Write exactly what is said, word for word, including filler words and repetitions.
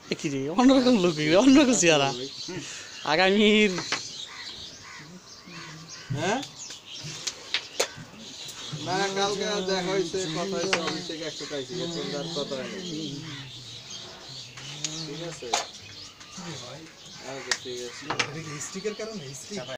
কি রে অন্যরকম লোক অন্যরকম চেহারা আগামীর হ্যাঁ না কালকে দেখা হয়েছে কথা হয়েছে অফিস থেকে একশো পাইছি সন্ধ্যার কথা হয়নি ঠিক আছে আচ্ছা ঠিক আছে স্টিকের কারণে